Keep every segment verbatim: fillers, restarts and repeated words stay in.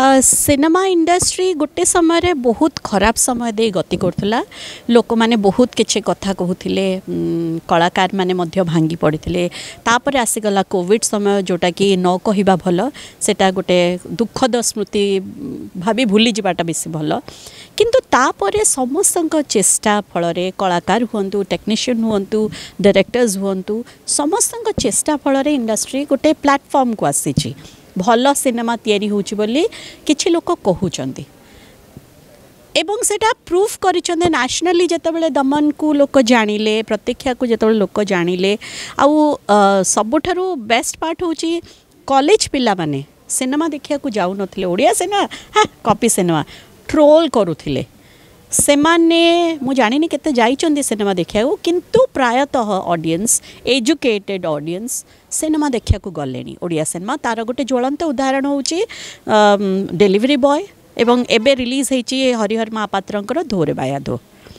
Cinema industry गोटे समय बहुत खराब समय दे गति करथला लोक माने बहुत किछि कथा कहूथिले कलाकार माने मध्य भांगी पड़िथिले तापर आसीगला कोविड समय जोटा कि न कहिबा भल सेटा गोटे दुखद स्मृति भाभी भूली जिबाटा बेसी भल किंतु तापरे समस्त चेष्टा फल रे कलाकार हुंतु टेक्नीशियन हुंतु डायरेक्टर्स हुंतु समस्त चेष्टा फल रे इंडस्ट्री गोटे प्लेटफॉर्म को आसीछि भल सिनेमा तैयारी होछि बोली किछि लोक कहउचंती एवं सेटा प्रूफ करिचंदे नेशनली जेतेबेले दमन को लोक जानिले प्रतीक्षा को जेतेबेले लोक जानिले आउ सबुठारु बेस्ट पार्ट होछि कॉलेज पिला माने सिनेमा देखिया को जाउ नथिले ओडिया सिनेमा हा कॉपी सिनेमा ट्रोल करूथिले से माने मु जानिनी केते जाइचंदी सिनेमा देखिया किंतु प्रायतः ऑडियंस एजुकेटेड ऑडियंस सिनेमा देखिया को गलेनी ओडिया सिनेमा तार गोटे ज्वलंत उदाहरण होची डिलीवरी बॉय एवं एबे रिलीज हेची हरिहर महापात्रंकर धोरे बाया धो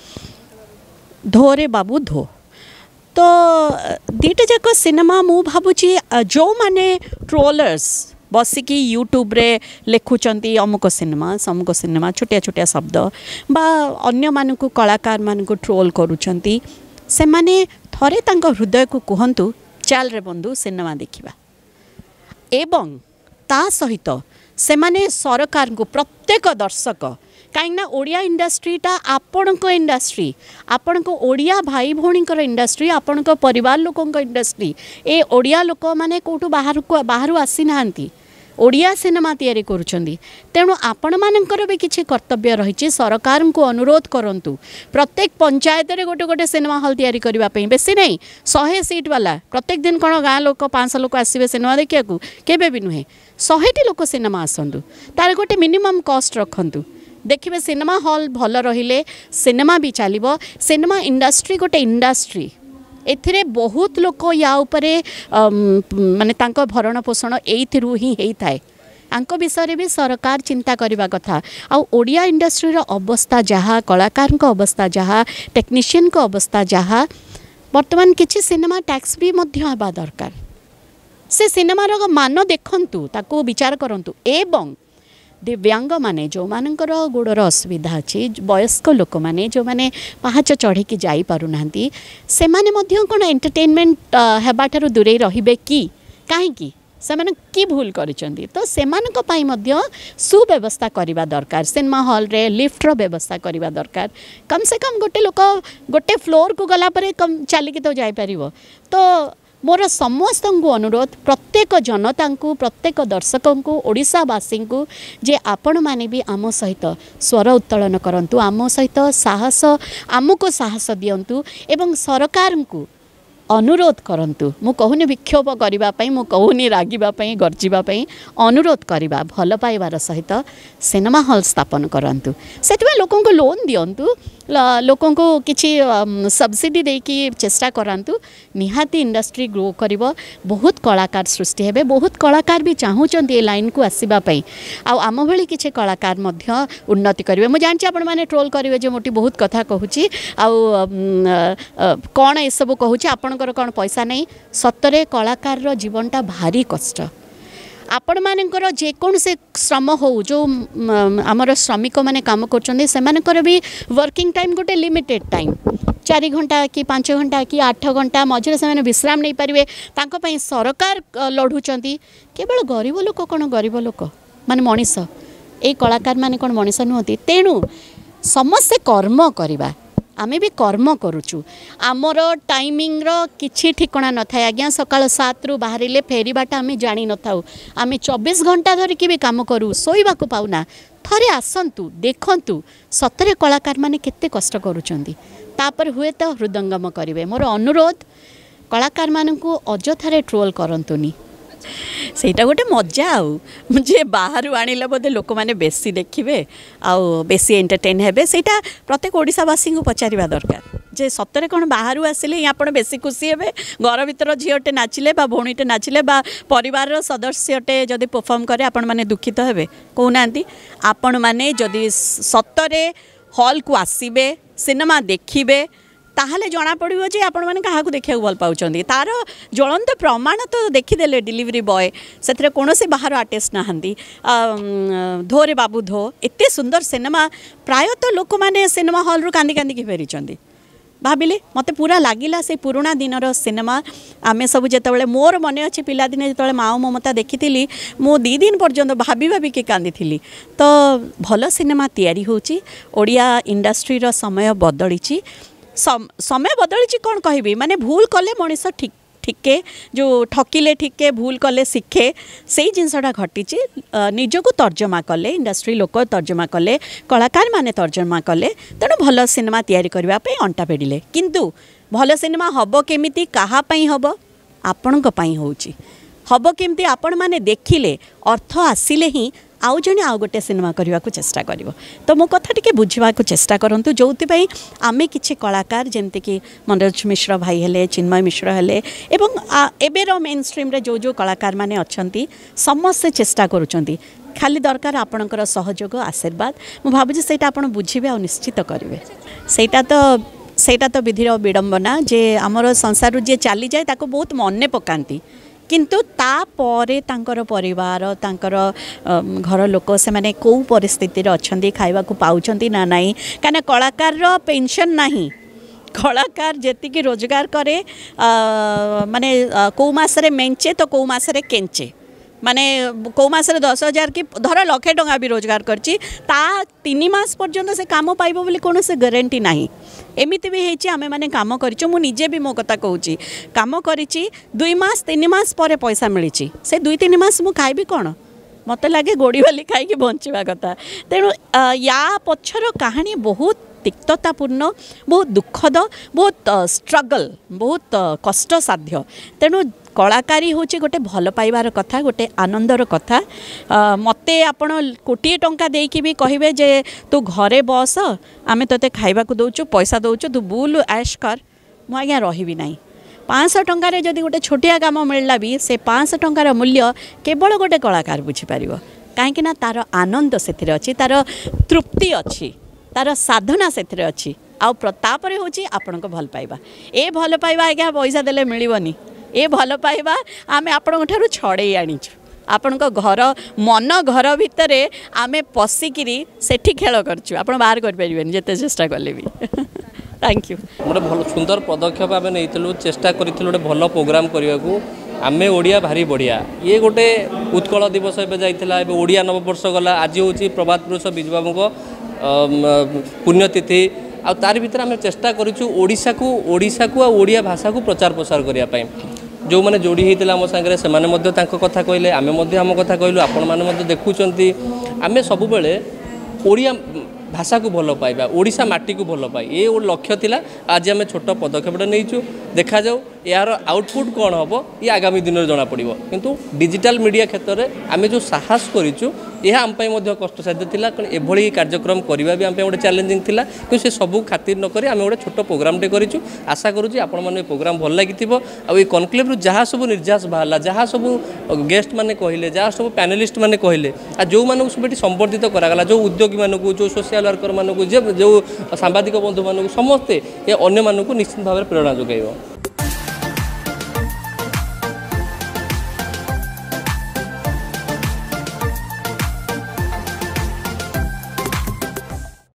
धोरे बाबू धो तो दीटा जाक सिनेमा मु भाबुची जो माने ट्रोलर्स बसिकी यूट्यूब रे लेखुचंती अमुक सिनेमा समुक सिनेमा छोटिया छोटिया शब्द बा अन्य मानकु कलाकार मानकु ट्रोल करूचंती से माने थरे तांको हृदय को कहंतु चाल रे बंधु सिनेमा देखिबा एवं ता सहित से माने सरकार को प्रत्येक दर्शक कहीं ओडिया इंडस्ट्रीटा आपण को इंडस्ट्री आपण को ओडिया भाई भौणी इंडस्ट्री आपण को परिवार लोकों इंडस्ट्री ए ओडिया लोक माने कोटू बाहर को बाहर आसी नांती ओडिया सिनेमा तैयारी करुचंदी तेणु आपण मानकर भी किछि कर्तव्य रही सरकार को अनुरोध करंतु प्रत्येक पंचायत रे गोटे गोटे सिनेमा हॉल तैयारी करबा पई बेसी नहीं सौ सीट वाला प्रत्येक दिन कौन गाँ लोक पाँच सौ लोक आसवे सिनेमा देखिया केबे भी नुहे सौ टी लोक सिनेमा आसतु तार गोटे मिनिमम कॉस्ट रखंतु देखिए सिनेमा हॉल भल रहिले सिनेमा भी चलिबो सिनेमा इंडस्ट्री गोटे इंडस्ट्री एथिरे बहुत लोक या उपरे माने तांको भरण पोषण एइथिरु ही हेई थाए आंको विषय भी सरकार चिंता करबा कथा आ ओडिया इंडस्ट्री रो अवस्था जहा कलाकार को अवस्था जहा टेक्नीशियन को अवस्था जहा वर्तमान किछि सिनेमा टैक्स भी मध्य हबा दरकार से सिनेमा रो मान देखंतु ताको विचार करंतु एवं दिव्यांग माने जो मानकर गोड़र असुविधा अच्छी वयस्क लोक माने जो माने पाहाच चढ़ी की जाई पारु नांती से माने मध्य कोन एंटरटेनमेंट हेबाठारु दूरे रहिबे कि काहे कि से माने की भूल करिसंती तो से मानक पई मध्य सुव्यवस्था करिबा दरकार सिनेमा हॉल रे लिफ्ट रो व्यवस्था करिबा दरकार कम से कम गोटे लोक गोटे फ्लोर को गला परे कम चाली के तो जाई परिबो तो मोर समस्त को अनुरोध प्रत्येक जनता को प्रत्येक दर्शक को ओडिशावासी को जे आपण माने भी आम सहित स्वर उत्तोलन करंतु आम सहित साहस आमको साहस दियंतु एवं सरकार को अनुरोध करंतु मु कहूनी विक्षोभ करबा पई मु कहूनी रागिबा पई गर्जिबा पई अनुरोध करबा भल पाइबार सहित सिनेमा हॉल स्थापन करंतु सेतबे लोकों को लोन दियंतु लोकों को किछि सब्सिडी दे कि चेष्टा करंतु निहाती इंडस्ट्री ग्रो करिवो बहुत कलाकार सृष्टि हेबे बहुत कलाकार भी चाहूचंती ए लाइन को आसीबा पई आ आम भली किछि कलाकार मध्य उन्नति करिवे मु जानछि आपण माने ट्रोल करिवे जे मोटी बहुत कथा कहूची आ कोन ए सब कहूची आपण कौन पैसा नहीं सतरे कलाकार रो जीवनटा भारी कष्ट आपण मानकर जेकोसी श्रम हो जो आमर श्रमिक माने काम करछन्ते से मानकर भी वर्किंग टाइम गोटे लिमिटेड टाइम चार घंटा कि पाँच घंटा कि आठ घंटा मझे से विश्राम नहीं पारे तांको पई सरकार लढ़ुचंती केवल गरीब लोक कौन गरीब लोक माने मनीष ए कलाकार माने कौन मनीष नुहति तेणु समस्ते कर्म करवा आमे भी कर्म करुचु आमर टाइमिंग रो किछि ठिकणा न थाए आज्ञा सकाळ सात रु बाहरिले फेरीबाटा आमे जानि न थाउ आमे चौबीस घंटा धरि कि भी काम करू सोइबा को पाउना थरे आसंतु देखंतु सतरे कलाकार माने केते कष्ट करूचंदी तापर हुए तो हृदंगम करिवे मोर अनुरोध कलाकार मानकु अजथारे ट्रोल करंतुनी सेटा गोटे मजा आउ जे बाहर आनिला बोधे लोक मैंने बेसी देखिए आउ बेसी एंटरटेन हेबे सेटा प्रत्येक ओडिशावासी को पचारिबा दरकार जे सतरे कौन बाहर आसिले आपण बेसी खुशी हेबे घर भीतर झीटे नाचिले बा भौणीटे नाचिले बा परिवार सदस्यटे जदि परफॉर्म करे आपण माने दुखित हेबे कहूनांती आपण माने जदि सतरे हॉल को आसीबे सिनेमा देखिबे ताहले जना पड़ो जे आपण मैंने क्या देखा भल पाँच तार ज्वलंत प्रमाण तो देखीदे डिलीवरी बॉय से कौन से बाहर आर्टिस्ट नहांती धो रे बाबू धो एते सुंदर सिनेमा प्रायतः लोक मैंने सिनेमा हॉल रु कांदी कांदी फेरी भाविले मत पूरा लगिला से पुराना दिनर सिनेमा आमे सब जिते मोर मन अच्छे पिलादिने जो माओ ममता देखी मु दी दिन पर्यंत भाभी भाभी के कांदी तो भल सिनेमा तैयारी होची ओडिया इंडस्ट्रीर समय बदली समय बदली कौन कहबी माने भूल कले मनीष ठीक ठीके जो ठकिले ठीके भूल कले शिखे से जिनसटा घटी निजको तर्जमा कले इंडस्ट्री लोक तर्जमा कले कलाकार माने तर्जमा कले तेणु भल सिनेमा तैयारी करने अंटा पेड़िले किंतु भल सिनेमा हब केमिति कहापाई हब आपणक पई होउची हब केमिति आपण माने देखिले अर्थ आसिले ही आउ जने आउ गोटे सिनेमा करने को चेष्टा कर तो मो कथा टिके बुझा चेष्टा करूँ जो आमे किछि कलाकार जमती कि मनोज मिश्र भाई हेले चिन्मय मिश्र हेले एवं एबेर मेन स्ट्रीम रे जो जो कलाकार माने अछंती समस्त चेष्टा करुचंती खाली दरकार आपणकर सहयोग आशीर्वाद मु भाबुछि सेटा आपण बुझिबे आ निश्चित करिवे सेटा तो सेटा तो विधिर विडंबना जे आमर संसार जे चली जाए ताको बहुत मने पकांती किंतु तापरे तांकर परिवार तांकर घर लोक से माने को परिस्थिति रे अछंती खाइबा को पाउछंती ना नाही काना कलाकार रो पेंशन नाही कलाकार जेतिकी रोजगार करे माने को मासरे मेंचे तो को मासरे केंचे माने को मासरे दस हजार कि धर लक्षे टंका भी रोजगार करची ता तीन मास पर्यंत से काम पाइबो बोली कोनो से गारंटी नाही एमिति भी हेची आमे माने काम करिचो मु निजे भी मो कथा कहूची काम करिची दुई मास तीन मास पर पैसा मिली से दुई तीन मास मु खाइबी कौन मत लगे गोड़ी वाली खाई बंचवा कथा तेणु या पछर कहानी बहुत तिक्ततापूर्ण बहुत दुखद बहुत स्ट्रगल बहुत कष्टसाध्य तेणु कलाकारी होची गोटे भल पाइबार कथा गोटे आनंदर कथा मते आपण कोटी टंका देकी भी कहिबे जे तू घरे बस आमे तते खाइबा को दउचु पैसा दउचु तू बुल ऐश कर मु आज्ञा रहिबी नाही पाँच सौ टंकार जदि गोटे छोटिया काम मिलला भी से पाँच सौ टंकार मूल्य केवल गोटे कलाकार बुझीपार कहीं तार आनंद से अच्छी तार तृप्ति अच्छी तार साधना से अच्छी आउतापर हूँ आपण भल पाइबा ए भल पाइबा आज्ञा पैसा देले मिलबनी ए भल पाइबा आमे आपण छड़े आनीचु आपण घर मन घर भितर आमे पशिकी सेठी खेल करछु आपण बाहर कर परिबेनी जते चेष्टा कले भी थैंक यू गोटे भल सुंदर पदक्षेप आम नहीं चेष्टा करूँ गोटे भल प्रोग्राम करने को आमे ओडिया भारी बढ़िया ये गोटे उत्कल दिवस एवं जाइला एवं ओडिया नववर्ष गला आज हूँ प्रभात पुरुष विजु बाबू पुण्यतिथि आ तार भीतर आम चेष्टा करूँ ओडिशा को ओडिशा को ओडिया भाषा को प्रचार प्रसार करने जो मैंने जोड़ी होता आम सागर से कथा कहले आम आम कथा कहलु आपण मैंने देखुंत आम सब ओडिया भाषा को भल पाइबा ओडिशा माटी को भल पाई ये लक्ष्य थिला आज आम छोट पदक्षेप नहीं देखा जाऊ यार आउटपुट कौन हम ये आगामी दिन में जना पड़ो किंतु डिजिटल मीडिया क्षेत्र में आम जो साहस करूँ यह आम कष्टसाध्य थिला एभली कार्यक्रम करवा भी आम गोटे चैलेंजिंग थिला कि से सब खातिर नक आम गोटे छोट प्रोग्रामटे करूँ आशा करुँच आपण मैंने प्रोग्राम भल लगी आई कनक्लेव जहाँ सब निर्यास बाहर जहाँ सब गेस्ट मैंने कहले जहाँ सब पैनलिस्ट मैंने कहले आ जो मानक सब संबर्धित करागला जो उद्योगी मानक जो सोशल वर्कर मानक जो सांबादिक बंधु मानक समस्ते ये अन्य मानक निश्चित भाव प्रेरणा जोगाइब।